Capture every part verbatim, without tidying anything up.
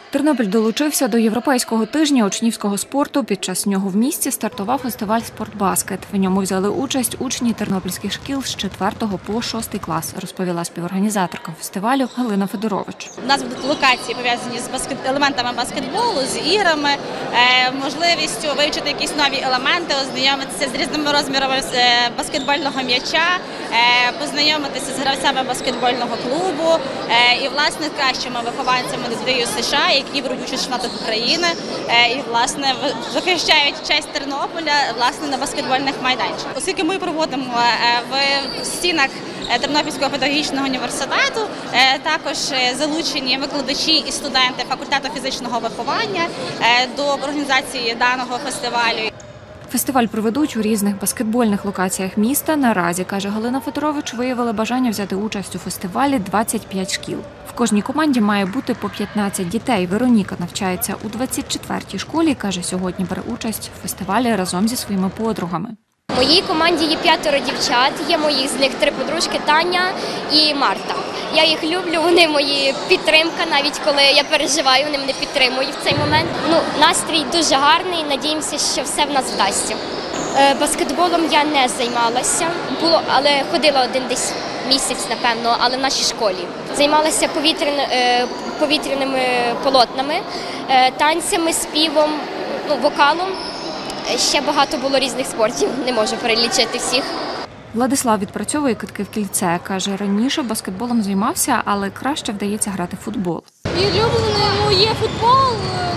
Тернопіль долучився до Європейського тижня учнівського спорту. Під час нього в місті стартував фестиваль «Спортбаскет». В ньому взяли участь учні тернопільських шкіл з четвертого по шостий клас, розповіла співорганізаторка фестивалю Галина Федорович. У нас будуть локації, пов'язані з баскет... елементами баскетболу, з іграми, е... можливістю вивчити якісь нові елементи, ознайомитися з різними розмірами баскетбольного м'яча, е... познайомитися з гравцями баскетбольного клубу е... і, власне, кращими вихованцями ДЮСШ США, які беруть участь в чемпіонатах України і, власне, захищають честь Тернополя, власне, на баскетбольних майданчиках. Оскільки ми проводимо в стінах Тернопільського педагогічного університету, також залучені викладачі і студенти факультету фізичного виховання до організації даного фестивалю. Фестиваль проведуть у різних баскетбольних локаціях міста. Наразі, каже Галина Федорович, виявили бажання взяти участь у фестивалі двадцять п'ять шкіл. В кожній команді має бути по п'ятнадцять дітей. Вероніка навчається у двадцять четвертій школі, каже, сьогодні бере участь у фестивалі разом зі своїми подругами. В моїй команді є п'ятеро дівчат, є моїх з них три подружки – Таня і Марта. Я їх люблю, вони мої підтримка, навіть коли я переживаю, вони мене підтримують в цей момент. Ну, настрій дуже гарний, надіємося, що все в нас вдасться. Баскетболом я не займалася, було, але ходила один десь місяць, напевно, але в нашій школі. Займалася повітряни, повітряними полотнами, танцями, співом, ну, вокалом. Ще багато було різних спортів, не можу перелічити всіх. Владислав відпрацьовує китки в кільце. Каже, раніше баскетболом займався, але краще вдається грати в футбол. І улюблений, ну, є футбол,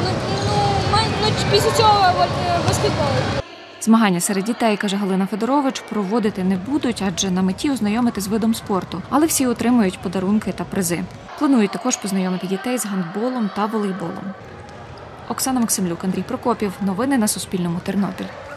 ну, після цього баскетбол. Змагання серед дітей, каже Галина Федорович, проводити не будуть, адже на меті ознайомити з видом спорту. Але всі отримують подарунки та призи. Планують також познайомити дітей з гандболом та волейболом. Оксана Максимлюк, Андрій Прокопів. Новини на Суспільному. Тернопіль.